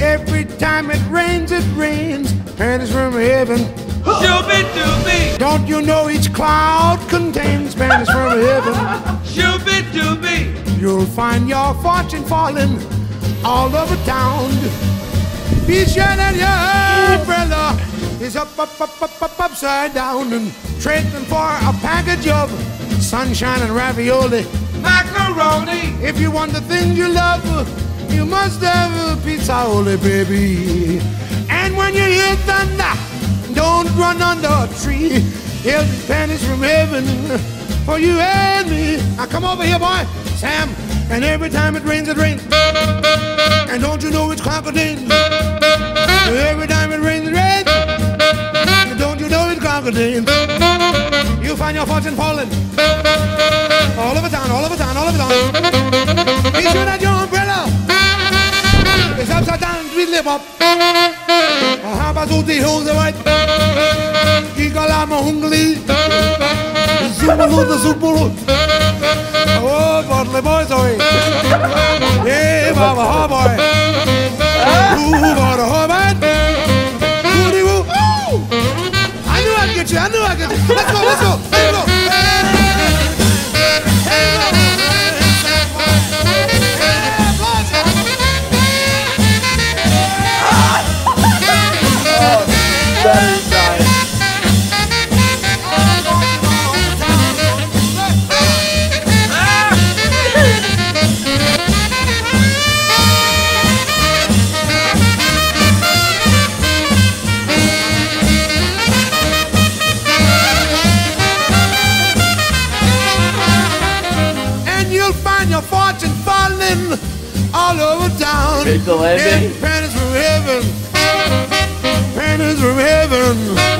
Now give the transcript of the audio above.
Every time it rains, pennies from heaven. Shooby-dooby, Don't you know each cloud contains pennies from heaven? shooby-dooby, You'll find your fortune falling all over town. Be sure that your umbrella is up, upside down, and trading for a package of sunshine and ravioli. macaroni, If you want the things you love, you must have a pizza-oli, baby. And when you hear thunder, don't run under a tree. Here's the pennies from heaven for you and me. Now come over here, boy, Sam. And every time it rains, and don't you know it's crocodile? Every time it rains, and don't you know it's crocodile? You find your fortune falling all over town, all over town, all over town. Be sure that your umbrella is upside down, tweedle up. Habazuti hose white, Gigalama hungly, Zubulu the Zubulu. Oh, Bottle boys, sorry. Yeah, Baba, ha boy. Ooh, Baba, ha man. Woody woo. I knew I'd get you, I knew I'd get you. Let's go, let's go, let's go. That is nice. And you'll find your fortune falling all over town. Pickle Eddie. And pennies from heaven. Pennies from heaven.